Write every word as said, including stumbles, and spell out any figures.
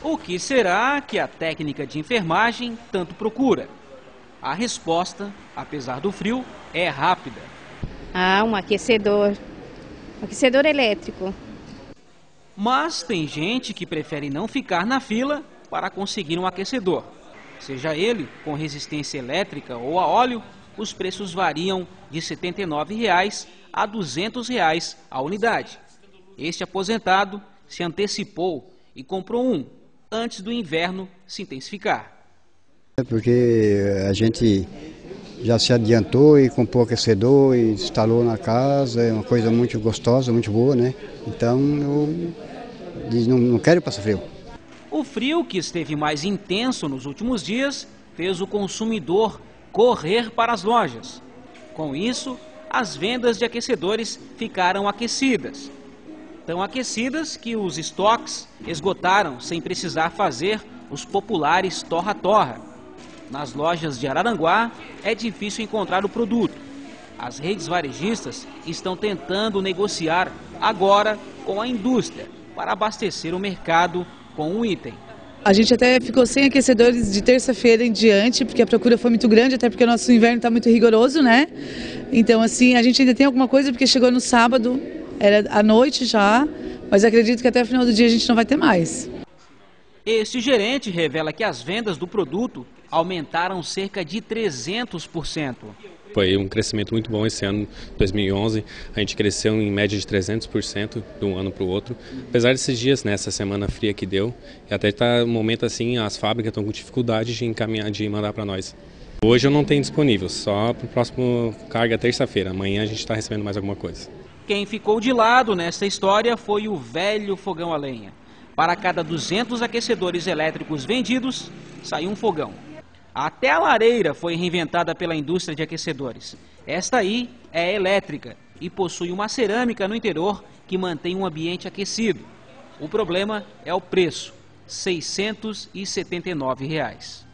O que será que a técnica de enfermagem tanto procura? A resposta, apesar do frio, é rápida. Ah, um aquecedor. Um aquecedor elétrico. Mas tem gente que prefere não ficar na fila para conseguir um aquecedor. Seja ele com resistência elétrica ou a óleo, os preços variam de setenta e nove reais a duzentos reais a unidade. Este aposentado se antecipou e comprou um antes do inverno se intensificar. É porque a gente já se adiantou e comprou aquecedor e instalou na casa, é uma coisa muito gostosa, muito boa, né? Então eu não, não quero passar frio. O frio, que esteve mais intenso nos últimos dias, fez o consumidor correr para as lojas. Com isso, as vendas de aquecedores ficaram aquecidas. Tão aquecidas que os estoques esgotaram sem precisar fazer os populares torra-torra. Nas lojas de Araranguá é difícil encontrar o produto. As redes varejistas estão tentando negociar agora com a indústria para abastecer o mercado com o item. A gente até ficou sem aquecedores de terça-feira em diante, porque a procura foi muito grande, até porque o nosso inverno está muito rigoroso, né? Então, assim, a gente ainda tem alguma coisa, porque chegou no sábado, era à noite já, mas acredito que até o final do dia a gente não vai ter mais. Este gerente revela que as vendas do produto aumentaram cerca de trezentos por cento. Foi um crescimento muito bom esse ano, dois mil e onze, a gente cresceu em média de trezentos por cento de um ano para o outro. Apesar desses dias, nessa né, semana fria que deu, e até está um momento assim, as fábricas estão com dificuldade de encaminhar, de mandar para nós. Hoje eu não tenho disponível, só para o próximo carga terça-feira, amanhã a gente está recebendo mais alguma coisa. Quem ficou de lado nessa história foi o velho fogão a lenha. Para cada duzentos aquecedores elétricos vendidos, saiu um fogão. Até a lareira foi reinventada pela indústria de aquecedores. Esta aí é elétrica e possui uma cerâmica no interior que mantém um ambiente aquecido. O problema é o preço, seiscentos e setenta e nove reais.